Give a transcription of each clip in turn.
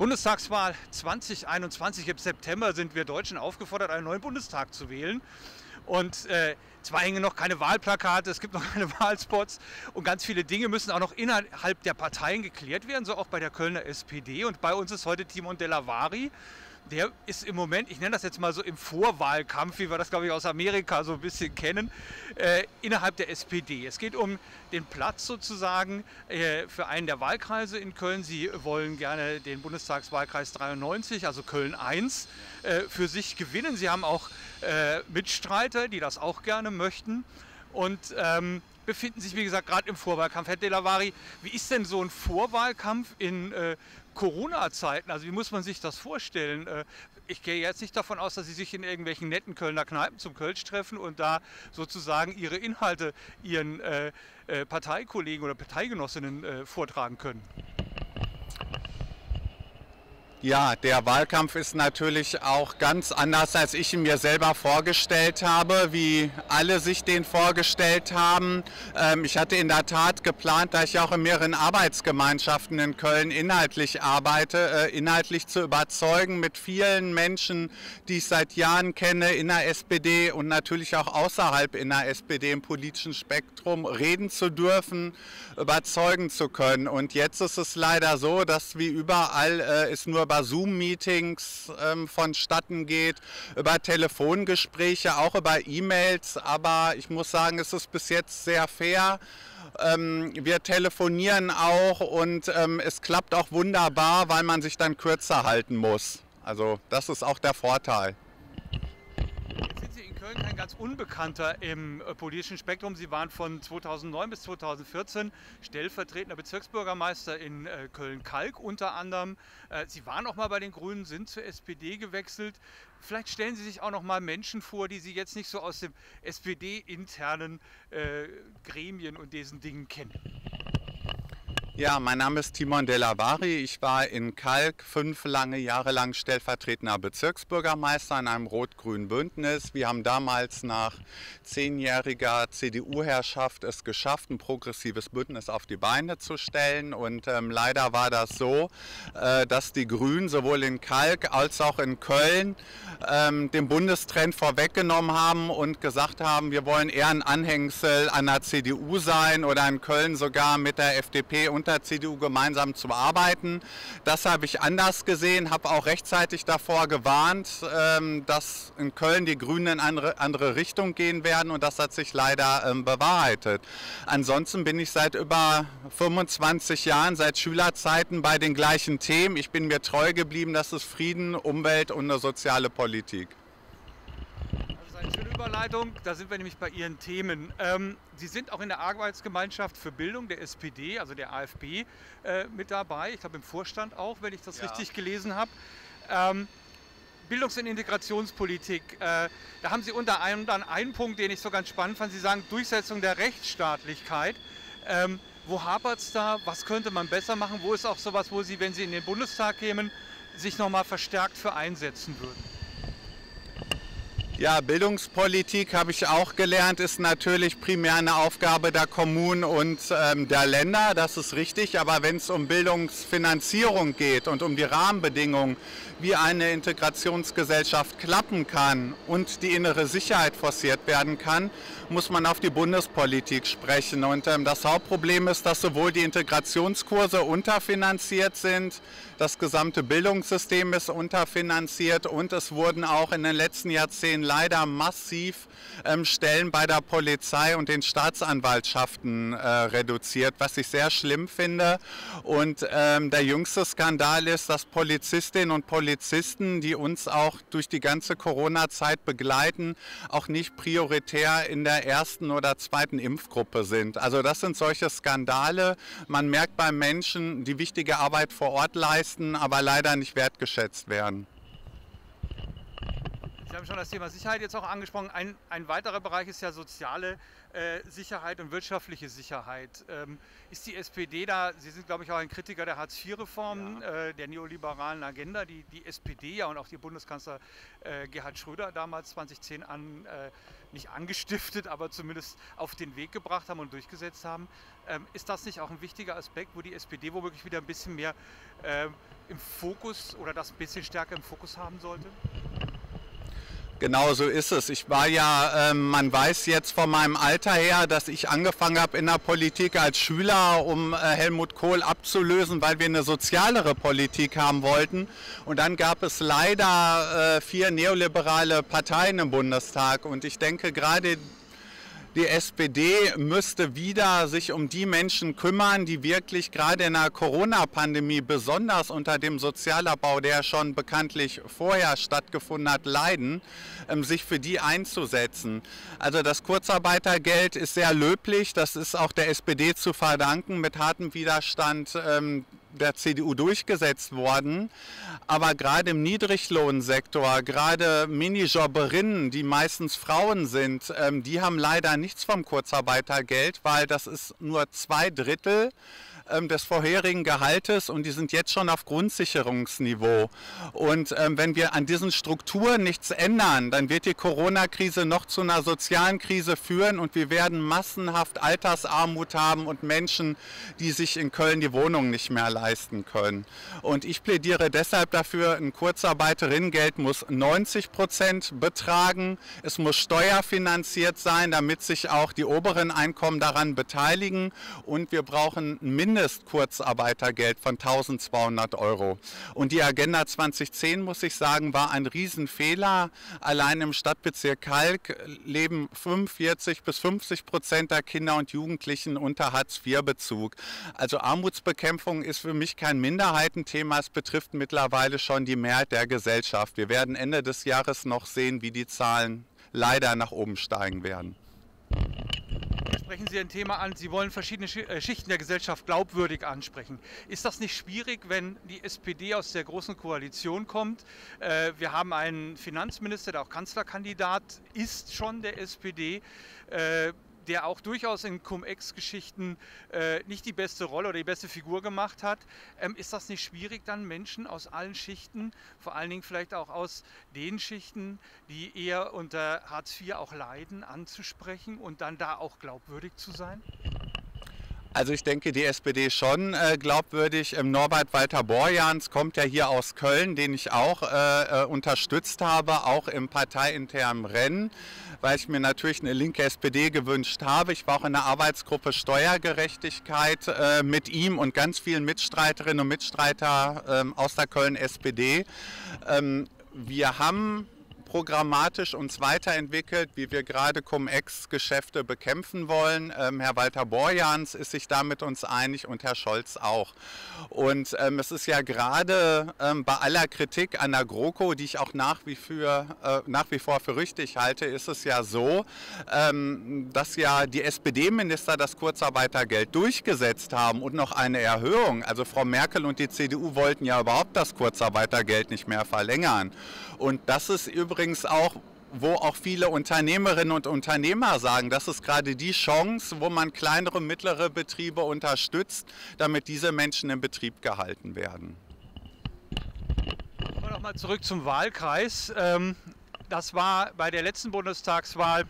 Bundestagswahl 2021 im September sind wir Deutschen aufgefordert, einen neuen Bundestag zu wählen. Und zwar hängen noch keine Wahlplakate, es gibt noch keine Wahlspots und ganz viele Dinge müssen auch noch innerhalb der Parteien geklärt werden, so auch bei der Kölner SPD. Und bei uns ist heute Timon Della Vari. Der ist im Moment, ich nenne das jetzt mal so im Vorwahlkampf, wie wir das, glaube ich, aus Amerika so ein bisschen kennen, innerhalb der SPD. Es geht um den Platz sozusagen für einen der Wahlkreise in Köln. Sie wollen gerne den Bundestagswahlkreis 93, also Köln 1, für sich gewinnen. Sie haben auch Mitstreiter, die das auch gerne möchten und befinden sich, wie gesagt, gerade im Vorwahlkampf. Herr Della Vari, wie ist denn so ein Vorwahlkampf in Corona-Zeiten? Also wie muss man sich das vorstellen? Ich gehe jetzt nicht davon aus, dass Sie sich in irgendwelchen netten Kölner Kneipen zum Kölsch treffen und da sozusagen Ihre Inhalte Ihren Parteikollegen oder Parteigenossinnen vortragen können. Ja, der Wahlkampf ist natürlich auch ganz anders, als ich ihn mir selber vorgestellt habe, wie alle sich den vorgestellt haben. Ich hatte in der Tat geplant, da ich auch in mehreren Arbeitsgemeinschaften in Köln inhaltlich arbeite, inhaltlich zu überzeugen mit vielen Menschen, die ich seit Jahren kenne in der SPD und natürlich auch außerhalb in der SPD im politischen Spektrum reden zu dürfen, überzeugen zu können. Und jetzt ist es leider so, dass wie überall es nur über Zoom-Meetings vonstatten geht, über Telefongespräche, auch über E-Mails, aber ich muss sagen, es ist bis jetzt sehr fair. Wir telefonieren auch und es klappt auch wunderbar, weil man sich dann kürzer halten muss. Also das ist auch der Vorteil. Köln kein ganz Unbekannter im politischen Spektrum. Sie waren von 2009 bis 2014 stellvertretender Bezirksbürgermeister in Köln-Kalk unter anderem. Sie waren auch mal bei den Grünen, sind zur SPD gewechselt. Vielleicht stellen Sie sich auch noch mal Menschen vor, die Sie jetzt nicht so aus dem SPD-internen Gremien und diesen Dingen kennen. Ja, mein Name ist Timon Della Vari. Ich war in Kalk 5 lange Jahre lang stellvertretender Bezirksbürgermeister in einem rot-grünen Bündnis. Wir haben damals nach 10-jähriger CDU-Herrschaft es geschafft, ein progressives Bündnis auf die Beine zu stellen. Und leider war das so, dass die Grünen sowohl in Kalk als auch in Köln den Bundestrend vorweggenommen haben und gesagt haben, wir wollen eher ein Anhängsel an der CDU sein oder in Köln sogar mit der FDP und der CDU gemeinsam zu arbeiten. Das habe ich anders gesehen, habe auch rechtzeitig davor gewarnt, dass in Köln die Grünen in eine andere Richtung gehen werden und das hat sich leider bewahrheitet. Ansonsten bin ich seit über 25 Jahren, seit Schülerzeiten bei den gleichen Themen. Ich bin mir treu geblieben, das ist Frieden, Umwelt und eine soziale Politik. Das ist eine schöne Überleitung, da sind wir nämlich bei Ihren Themen. Sie sind auch in der Arbeitsgemeinschaft für Bildung der SPD, also der AfB, mit dabei. Ich glaube im Vorstand auch, wenn ich das richtig gelesen habe. Bildungs- und Integrationspolitik, da haben Sie unter anderem einen Punkt, den ich so ganz spannend fand. Sie sagen Durchsetzung der Rechtsstaatlichkeit. Wo hapert es da? Was könnte man besser machen? Wo ist auch sowas, wo Sie, wenn Sie in den Bundestag kämen, sich nochmal verstärkt für einsetzen würden? Ja, Bildungspolitik, habe ich auch gelernt, ist natürlich primär eine Aufgabe der Kommunen und der Länder, das ist richtig. Aber wenn es um Bildungsfinanzierung geht und um die Rahmenbedingungen, wie eine Integrationsgesellschaft klappen kann und die innere Sicherheit forciert werden kann, muss man auf die Bundespolitik sprechen. Und das Hauptproblem ist, dass sowohl die Integrationskurse unterfinanziert sind, das gesamte Bildungssystem ist unterfinanziert und es wurden auch in den letzten Jahrzehnten leider massiv Stellen bei der Polizei und den Staatsanwaltschaften reduziert, was ich sehr schlimm finde. Und der jüngste Skandal ist, dass Polizistinnen und Polizisten, die uns auch durch die ganze Corona-Zeit begleiten, auch nicht prioritär in der ersten oder zweiten Impfgruppe sind. Also das sind solche Skandale. Man merkt bei Menschen, die wichtige Arbeit vor Ort leisten, aber leider nicht wertgeschätzt werden. Sie haben schon das Thema Sicherheit jetzt auch angesprochen. Ein weiterer Bereich ist ja soziale Sicherheit und wirtschaftliche Sicherheit. Ist die SPD da, Sie sind glaube ich auch ein Kritiker der Hartz-IV-Reformen, der neoliberalen Agenda, die die SPD ja und auch die Bundeskanzler Gerhard Schröder damals 2010 nicht angestiftet, aber zumindest auf den Weg gebracht haben und durchgesetzt haben. Ist das nicht auch ein wichtiger Aspekt, wo die SPD womöglich wieder ein bisschen mehr im Fokus oder das ein bisschen stärker im Fokus haben sollte? Genau so ist es. Ich war ja, man weiß jetzt von meinem Alter her, dass ich angefangen habe in der Politik als Schüler, um Helmut Kohl abzulösen, weil wir eine sozialere Politik haben wollten. Und dann gab es leider 4 neoliberale Parteien im Bundestag. Und ich denke, gerade die SPD müsste wieder sich um die Menschen kümmern, die wirklich gerade in der Corona-Pandemie besonders unter dem Sozialabbau, der schon bekanntlich vorher stattgefunden hat, leiden, sich für die einzusetzen. Also das Kurzarbeitergeld ist sehr löblich, das ist auch der SPD zu verdanken, mit hartem Widerstand der CDU durchgesetzt worden. Aber gerade im Niedriglohnsektor, gerade Minijobberinnen, die meistens Frauen sind, die haben leider nichts vom Kurzarbeitergeld, weil das ist nur 2/3 des vorherigen Gehaltes und die sind jetzt schon auf Grundsicherungsniveau. Und wenn wir an diesen Strukturen nichts ändern, dann wird die Corona-Krise noch zu einer sozialen Krise führen und wir werden massenhaft Altersarmut haben und Menschen, die sich in Köln die Wohnung nicht mehr leisten können. Und ich plädiere deshalb dafür, ein Kurzarbeiterinnengeld muss 90% betragen. Es muss steuerfinanziert sein, damit sich auch die oberen Einkommen daran beteiligen. Und wir brauchen Mindestkurzarbeitergeld von 1.200 €. Und die Agenda 2010, muss ich sagen, war ein Riesenfehler. Allein im Stadtbezirk Kalk leben 45-50% der Kinder und Jugendlichen unter Hartz-IV-Bezug. Also Armutsbekämpfung ist für mich kein Minderheitenthema, es betrifft mittlerweile schon die Mehrheit der Gesellschaft. Wir werden Ende des Jahres noch sehen, wie die Zahlen leider nach oben steigen werden. Sprechen Sie ein Thema an, Sie wollen verschiedene Schichten der Gesellschaft glaubwürdig ansprechen. Ist das nicht schwierig, wenn die SPD aus der Großen Koalition kommt? Wir haben einen Finanzminister, der auch Kanzlerkandidat ist schon der SPD, der auch durchaus in Cum-Ex-Geschichten nicht die beste Rolle oder die beste Figur gemacht hat. Ist das nicht schwierig, dann Menschen aus allen Schichten, vor allen Dingen vielleicht auch aus den Schichten, die eher unter Hartz IV auch leiden, anzusprechen und dann da auch glaubwürdig zu sein? Also ich denke, die SPD schon glaubwürdig. Norbert Walter Borjans kommt ja hier aus Köln, den ich auch unterstützt habe, auch im parteiinternen Rennen, weil ich mir natürlich eine linke SPD gewünscht habe. Ich war auch in der Arbeitsgruppe Steuergerechtigkeit mit ihm und ganz vielen Mitstreiterinnen und Mitstreitern aus der Köln SPD. Wir haben programmatisch uns weiterentwickelt, wie wir gerade Cum-Ex-Geschäfte bekämpfen wollen. Herr Walter Borjans ist sich da mit uns einig und Herr Scholz auch. Und es ist ja gerade bei aller Kritik an der GroKo, die ich auch nach wie vor für richtig halte, ist es ja so, dass ja die SPD-Minister das Kurzarbeitergeld durchgesetzt haben und noch eine Erhöhung. Also Frau Merkel und die CDU wollten ja überhaupt das Kurzarbeitergeld nicht mehr verlängern. Und das ist übrigens auch, wo auch viele Unternehmerinnen und Unternehmer sagen, das ist gerade die Chance, wo man kleinere und mittlere Betriebe unterstützt, damit diese Menschen im Betrieb gehalten werden. Kommen wir noch mal zurück zum Wahlkreis. Das war bei der letzten Bundestagswahl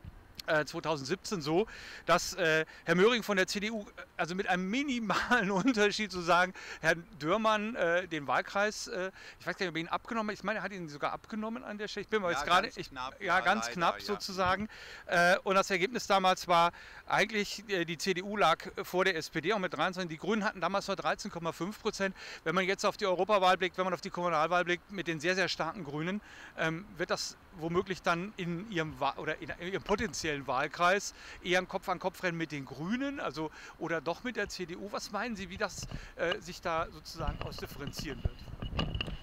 2017 so, dass Herr Möhring von der CDU, also mit einem minimalen Unterschied zu sagen, Herrn Dürmann den Wahlkreis, ich weiß gar nicht, ob er ihn abgenommen hat, ich meine, er hat ihn sogar abgenommen an der Stelle, ich bin mal jetzt gerade, ganz knapp sozusagen. Und das Ergebnis damals war, eigentlich die CDU lag vor der SPD auch mit 23, die Grünen hatten damals nur 13,5%. Wenn man jetzt auf die Europawahl blickt, wenn man auf die Kommunalwahl blickt, mit den sehr, sehr starken Grünen, wird das womöglich dann in ihrem potenziellen Wahlkreis eher ein Kopf-an-Kopf-Rennen mit den Grünen, also oder doch mit der CDU. Was meinen Sie, wie das sich da sozusagen ausdifferenzieren wird?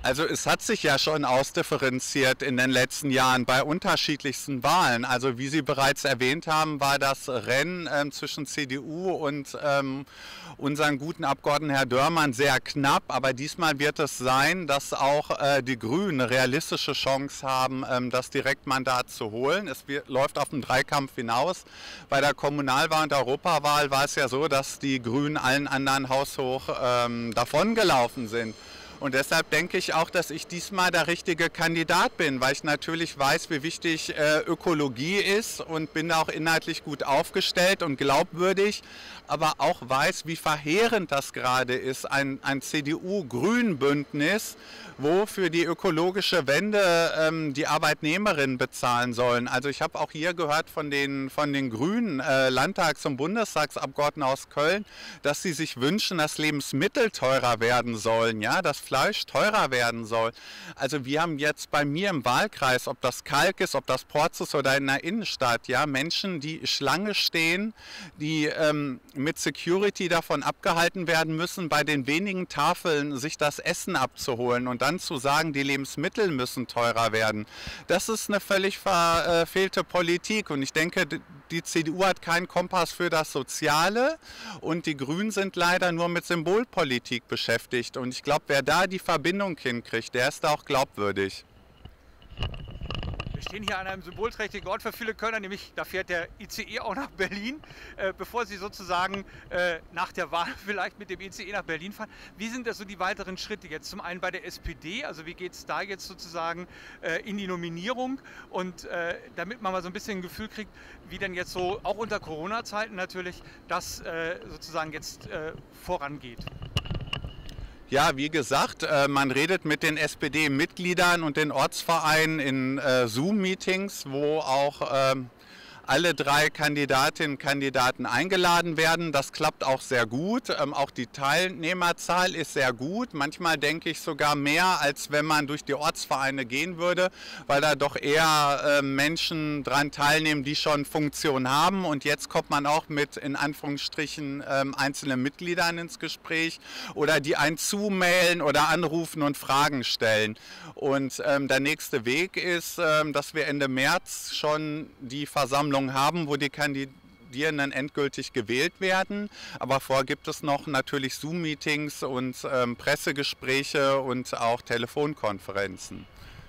Also es hat sich ja schon ausdifferenziert in den letzten Jahren bei unterschiedlichsten Wahlen. Also wie Sie bereits erwähnt haben, war das Rennen zwischen CDU und unseren guten Abgeordneten Herr Dörmann sehr knapp. Aber diesmal wird es sein, dass auch die Grünen eine realistische Chance haben, das Direktmandat zu holen. Läuft auf den Dreikampf hinaus. Bei der Kommunalwahl und der Europawahl war es ja so, dass die Grünen allen anderen haushoch davongelaufen sind. Und deshalb denke ich auch, dass ich diesmal der richtige Kandidat bin, weil ich natürlich weiß, wie wichtig Ökologie ist und bin da auch inhaltlich gut aufgestellt und glaubwürdig, aber auch weiß, wie verheerend das gerade ist, ein CDU-Grün-Bündnis, wo für die ökologische Wende die Arbeitnehmerinnen bezahlen sollen. Also ich habe auch hier gehört von den Grünen Landtags- und Bundestagsabgeordneten aus Köln, dass sie sich wünschen, dass Lebensmittel teurer werden sollen, ja, dass Fleisch teurer werden soll. Also wir haben jetzt bei mir im Wahlkreis, ob das Kalk ist, ob das Porz ist oder in der Innenstadt, ja, Menschen, die Schlange stehen, die mit Security davon abgehalten werden müssen, bei den wenigen Tafeln sich das Essen abzuholen und dann zu sagen, die Lebensmittel müssen teurer werden. Das ist eine völlig verfehlte Politik und ich denke, die CDU hat keinen Kompass für das Soziale und die Grünen sind leider nur mit Symbolpolitik beschäftigt. Und ich glaube, wer da die Verbindung hinkriegt, der ist da auch glaubwürdig. Wir stehen hier an einem symbolträchtigen Ort für viele Kölner, nämlich da fährt der ICE auch nach Berlin, bevor Sie sozusagen nach der Wahl vielleicht mit dem ICE nach Berlin fahren. Wie sind das so die weiteren Schritte jetzt? Zum einen bei der SPD, also wie geht es da jetzt sozusagen in die Nominierung und damit man mal so ein bisschen ein Gefühl kriegt, wie denn jetzt so, auch unter Corona-Zeiten natürlich, das sozusagen jetzt vorangeht. Ja, wie gesagt, man redet mit den SPD-Mitgliedern und den Ortsvereinen in Zoom-Meetings, wo auch alle 3 Kandidatinnen und Kandidaten eingeladen werden. Das klappt auch sehr gut. Auch die Teilnehmerzahl ist sehr gut. Manchmal denke ich sogar mehr, als wenn man durch die Ortsvereine gehen würde, weil da doch eher Menschen dran teilnehmen, die schon Funktion haben. Und jetzt kommt man auch mit, in Anführungsstrichen, einzelnen Mitgliedern ins Gespräch oder die einen zumailen oder anrufen und Fragen stellen. Und der nächste Weg ist, dass wir Ende März schon die Versammlung haben, wo die Kandidierenden endgültig gewählt werden. Aber vorher gibt es noch natürlich Zoom-Meetings und Pressegespräche und auch Telefonkonferenzen.